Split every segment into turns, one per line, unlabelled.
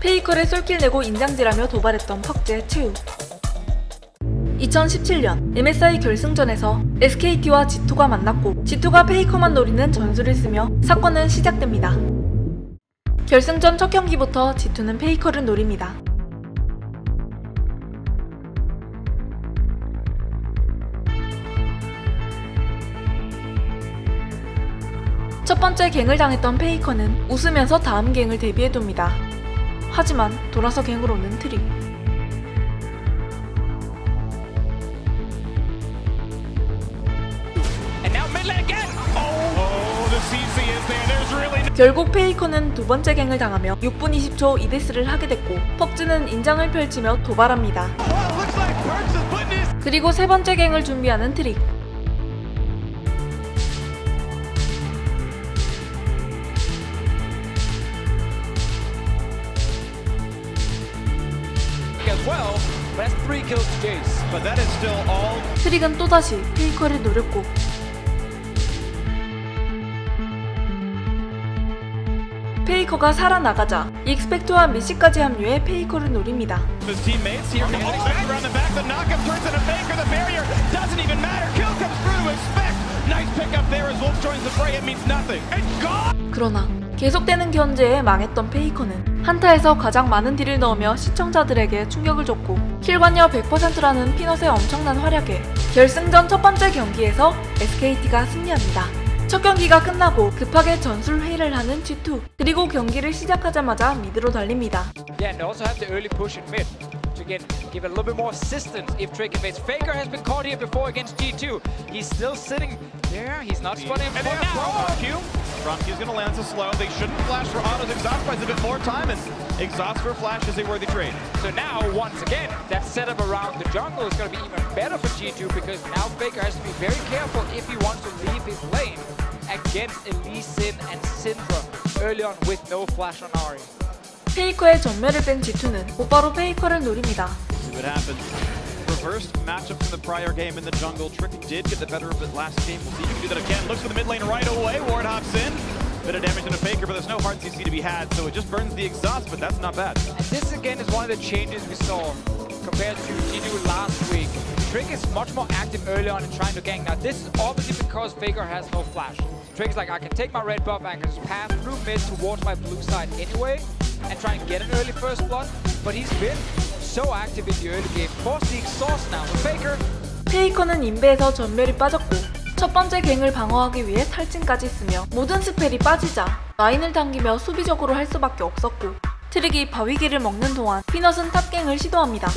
페이커를 쏠킬 내고 인장질하며 도발했던 퍽즈의 최후. 2017년 MSI 결승전에서 SKT와 G2가 만났고 G2가 페이커만 노리는 전술을 쓰며 사건은 시작됩니다. 결승전 첫 경기부터 G2는 페이커를 노립니다. 첫 번째 갱을 당했던 페이커는 웃으면서 다음 갱을 대비해둡니다. 하지만 돌아서 갱으로 오는 트릭. 결국 페이커는 두 번째 갱을 당하며 6분 20초 2데스를 하게 됐고 퍽즈는 인장을 펼치며 도발합니다. 그리고 세 번째 갱을 준비하는 트릭. 트릭은 또다시 페이커를 노렸고 페이커가 살아나가자 익스펙트와 미시까지 합류해 페이커를 노립니다. 그러나 계속되는 견제에 망했던 페이커는 한타에서 가장 많은 딜을 넣으며 시청자들에게 충격을 줬고 킬관여 100%라는 피넛의 엄청난 활약에 결승전 첫 번째 경기에서 SKT가 승리합니다. 첫 경기가 끝나고 급하게 전술 회의를 하는 G2. 그리고 경기를 시작하자마자 미드로 달립니다.
Give it a little bit more assistance if Trick invades. Faker has been caught here before against G2. He's still sitting there. He's not spotting him for now.
Q is going to land so slow. They shouldn't flash for autos. Exhaust buys a bit more time, and exhaust for flash is a worthy trade.
So now, once again, that setup around the jungle is going to be even better for G2 because now Faker has to be very careful if he wants to leave his lane against Elise Sin and Syndra early on with no flash on Ahri.
페이커의 전멸을 뺀 G2는 곧바로 페이커를 노립니다.
See what happens. Reversed matchup from the prior game in the jungle. Trick did get the better of it last game. We'll see if he can do that again. Looks for the mid lane right away. Ward hops in. Bit of damage to the Faker, but there's no hard CC to be had, so it just burns the exhaust, but that's not bad.
And this again is one of the changes we saw compared to G2 last week. Trick is much more active early on in trying to gank. Now this is obviously because Faker has no flash. Trick is like, I can take my red buff and I can just pass through mid towards my blue side anyway and try and get an early first blood, but he's been so active in the early game. Force the exhaust now for Faker.
페이커는 인베에서 전멸이 빠졌고 첫 번째 갱을 방어하기 위해 탈진까지 쓰며 모든 스펠이 빠지자 라인을 당기며 수비적으로 할 수밖에 없었고 트릭이 바위기를 먹는 동안 피넛은 탑갱을 시도합니다.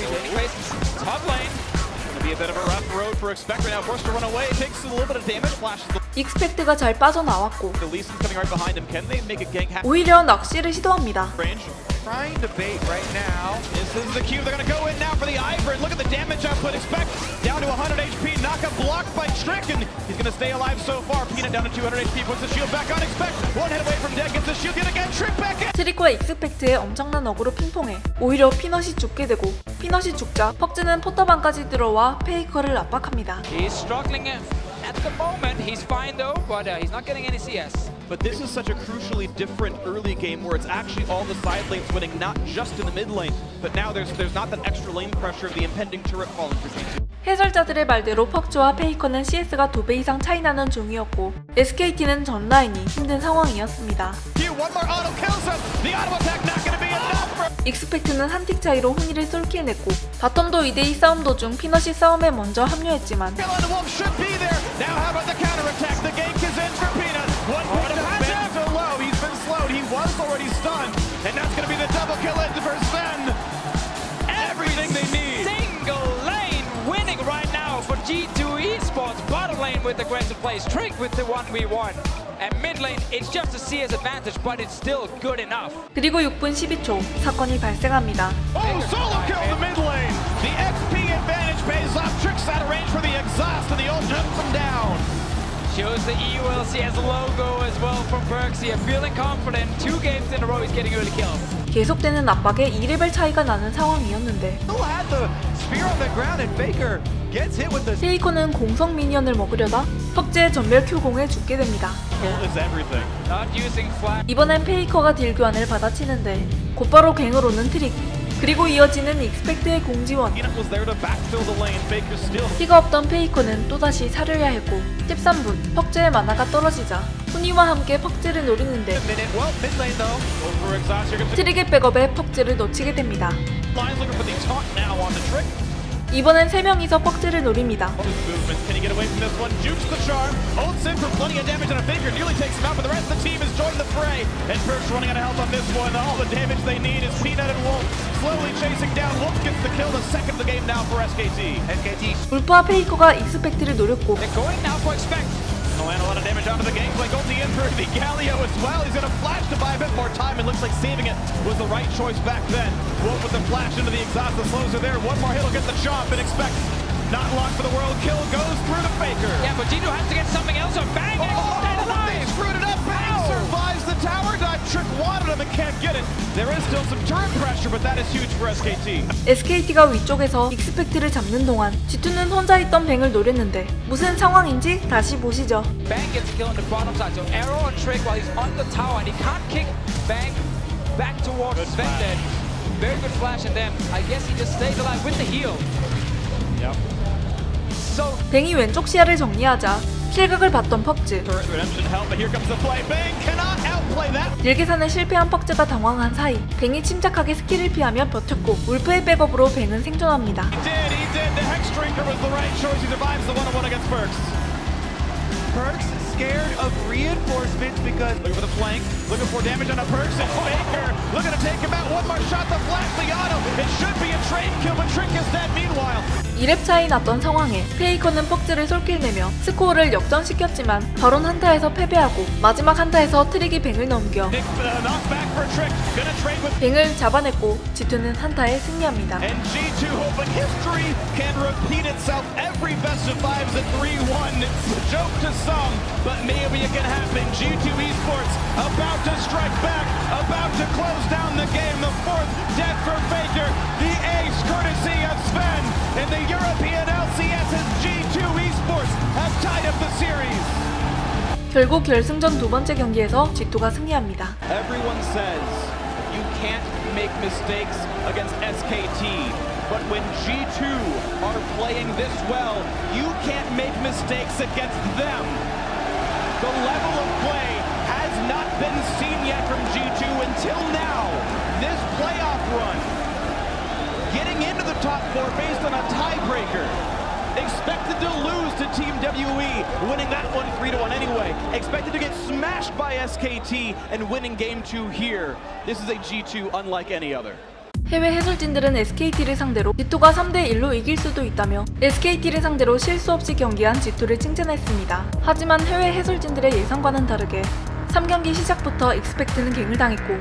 익스펙트가 잘 빠져나왔고 오히려 낚시를 시도합니다.
Trying to bait right now. This is the Q. They're going to go in now for the Ivern. Look at the damage output. Expect down to 100 HP. Knockup blocked by Trick, and he's going to stay alive so far. Peanut down to 200 HP. Puts the shield back on. Expect one hit away from dead. Gets the shield yet again. Trick back in.
트릭과 익스펙트의 엄청난 어그로 핑퐁에 오히려 피넛이 죽게 되고 피넛이 죽자 퍽즈는 포터방까지 들어와 페이커를 압박합니다.
He's struggling at the moment. He's fine though, but he's not getting any CS.
But this is such a crucially different early game where it's actually all the side lanes winning, not just in the mid lane, but now there's not that extra lane pressure of the impending turret falling for G2.
해설자들의 말대로 퍽즈와 페이커는 CS가 2배 이상 차이 나는 중이었고 SKT는 전 라인이 힘든 상황이었습니다. 익스펙트는 한 틱 차이로 훈이를 쏠킬 냈고 바텀도 2대2 싸움 도중 피넛이 싸움에 먼저 합류했지만
G2 Esports bottom lane with aggressive plays, Trick with the 1v1, and mid lane it's just a CS advantage, but it's still good enough.
그리고 6분 12초 사건이 발생합니다.
Oh, solo kill the mid lane. The XP advantage pays off. Trick's out of range for the exhaust, and the ult jumps him down.
Shows the EULCS logo as well from Perksy. Feeling confident. 2 games in a row he's getting early kills.
계속되는 압박에 2레벨 차이가 나는 상황이었는데
Still had the spear on the ground and Faker gets hit with the
페이커는 공성 미니언을 먹으려다 퍽즈의 전멸 Q 공에 죽게 됩니다.
is everything.
Not using flash.
이번엔 페이커가 딜 교환을 받아치는데 곧바로 갱으로 오는 트릭, 그리고 이어지는 익스펙트의 공지원.
Peanut was there to backfill the lane. Faker still
피가 없던 페이커는 또다시 사려야 했고 13분 퍽즈의 마나가 떨어지자 훈이와 함께 퍽즈를 노리는데
minute. Well, mid lane though. Over exhaust. Here comes
트릭의 백업에 퍽즈를 놓치게 됩니다.
Lines looking for the taunt now on the trick.
이번엔 3명이서 퍽즈를 노립니다.
His movements. Can he get away from this one? Jukes the charm. Holds in for plenty of damage on a Faker. Nearly takes him out, but the rest of the team has joined the fray. And Perkz running out of health on this one. All the damage they need is Peanut and Wolf slowly chasing down. Wolf gets the kill, the second of the game now for SKT. SKT
울프와 페이커가 익스펙트를 노렸고
They're going now for expect.
gonna land a lot of damage onto the gangplank. Ulti in for the Galio as well. He's gonna flash to buy a bit more time. It looks like saving it was the right choice back then. Wolf with the flash into the exhaust. The slows are there. One more hit will get the chomp and expect. Not locked for the world. Kill goes through to Faker.
Yeah, but G2 has to get something else or Bang!
Oh,
Stay
they
alive!
screwed it up. Bang survives the tower dive. Trick wanted him and can't get it. There is still some turret pressure, but that is huge for SKT.
SKT가 위쪽에서 익스펙트를 잡는 동안 G2는 혼자 있던 뱅을 노렸는데 무슨 상황인지 다시 보시죠.
Bang gets a kill on the bottom side. So Arrow or Trick while he's on the tower and he can't kick Bang back towards Vended. Very good flash and then I guess he just stays alive with the heal.
Yep.
So
뱅이 왼쪽 시야를 정리하자 실각을 봤던 퍽즈.
Turret redemption help, but here comes the play. Bang cannot outplay that.
딜 계산에 실패한 퍽즈가 당황한 사이 뱅이 침착하게 스킬을 피하며 버텼고 울프의 백업으로 뱅은 생존합니다.
He did. The Hex Drinker was the right choice. He survives the one-on-one against Perkz. Perkz scared of reinforcements because looking for the flank, looking for damage on a Perkz and Faker looking to take him out. One more shot, the flash, the auto. It should be a trade kill, but Trick is dead. Meanwhile,
2렙 차이 났던 상황에 페이커는 퍽즈를 솔킬내며 스코어를 역전시켰지만 바론 한타에서 패배하고 마지막 한타에서 트릭이 뱅을 넘겨
Nick knocks back for Trick. Gonna trade with.
뱅을 잡아냈고 G2는 한타에 승리합니다.
And G2 hoping history can repeat itself. Every best of five is a 3-1. It's a joke to some, but maybe it can happen. G2 Esports about to strike back, about to close down the game. The fourth death for Faker. The ace courtesy of Sven. And the European LCS's G2 Esports have tied up the series.
결국 결승전 두 번째 경기에서 G2가 승리합니다.
Everyone says you can't make mistakes against SKT, but when G2 are playing this well, you can't make mistakes against them. The level of play has not been seen yet from G2 until now. This playoff run, getting into the top four based on a tiebreaker. Expected to lose to Team WE, winning that one 3-1 anyway. Expected to get smashed by SKT and winning game 2 here. This is a G2 unlike any other.
해외 해설진들은 SKT를 상대로 G2가 3대1로 이길 수도 있다며 SKT를 상대로 실수 없이 경기한 G2를 칭찬했습니다. 하지만 해외 해설진들의 예상과는 다르게 3경기 시작부터 익스펙트는 갱을 당했고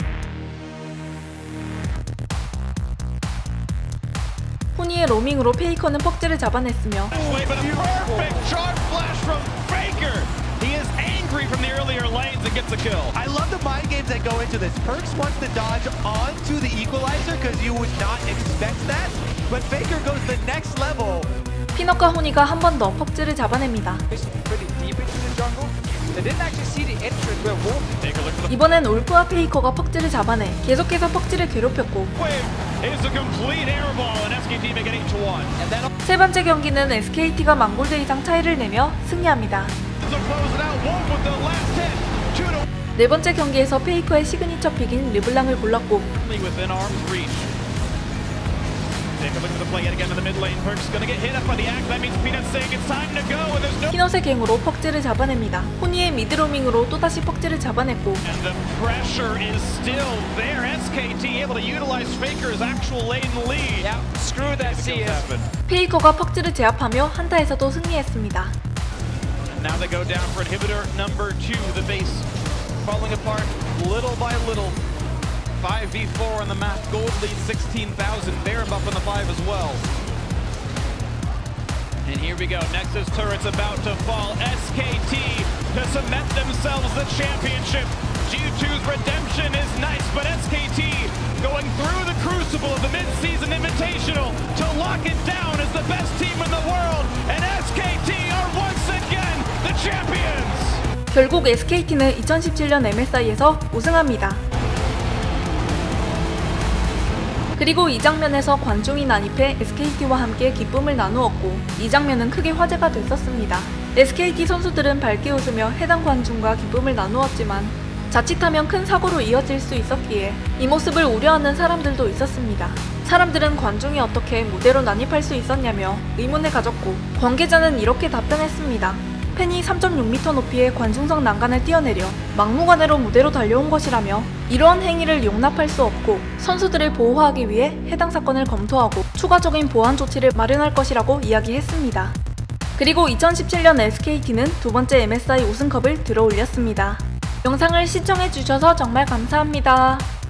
훈이의 로밍으로 페이커는 퍽즈를 잡아냈으며
But a perfect charge flash from Faker. He is angry from the earlier lanes and gets a kill.
I love the mind games that go into this. Perkz wants to dodge onto the equalizer because you would not expect that. But Faker goes the next level.
피넛과 훈이가 한 번 더 퍽즈를 잡아냅니다.
pretty deep into the jungle. They didn't actually see the entrance where Wolf.
Take a look for the
이번엔 울프와 페이커가 퍽즈를 잡아내 계속해서 퍽즈를 괴롭혔고
wave. It is a complete airball and SKT make it 8-1.
And then
세 번째 경기는 SKT가 망골드 이상 차이를 내며 승리합니다.
So close it out. Wolf with the last hit. 2-1.
네 번째 경기에서 페이커의 시그니처 픽인 르블랑을 골랐고
Within arm's reach. Take a look at the play yet again in the mid lane. Perkz gonna get hit up by the axe. That means Peanut saying it's time to go. And there's no.
피넛의 갱으로 퍽즈를 잡아냅니다. 훈이의 미드로밍으로 또다시 퍽즈를 잡아냈고
And the pressure is still there. SKT able to utilize Faker's actual lane lead.
yeah, screw that CS.
페이커가 퍽즈를 제압하며 한타에서도 승리했습니다.
Now they go down for inhibitor number 2. The base falling apart little by little. 5v4 on the map. Gold lead 16,000. They're up on the 5 as well. And here we go. Nexus turret's about to fall. SKT to cement themselves the championship. G2's redemption is nice, but SKT going through the crucible of the mid-season invitational to lock it down as the best team in the world, and SKT are once again the champions!
결국 SKT는 2017년 MSI에서 우승합니다. 그리고 이 장면에서 관중이 난입해 SKT와 함께 기쁨을 나누었고 이 장면은 크게 화제가 됐었습니다. SKT 선수들은 밝게 웃으며 해당 관중과 기쁨을 나누었지만 자칫하면 큰 사고로 이어질 수 있었기에 이 모습을 우려하는 사람들도 있었습니다. 사람들은 관중이 어떻게 무대로 난입할 수 있었냐며 의문을 가졌고 관계자는 이렇게 답변했습니다. 팬이 3.6m 높이의 관중석 난간을 뛰어내려 막무가내로 무대로 달려온 것이라며 이러한 행위를 용납할 수 없고 선수들을 보호하기 위해 해당 사건을 검토하고 추가적인 보안 조치를 마련할 것이라고 이야기했습니다. 그리고 2017년 SKT는 두 번째 MSI 우승컵을 들어올렸습니다. 영상을 시청해주셔서 정말 감사합니다.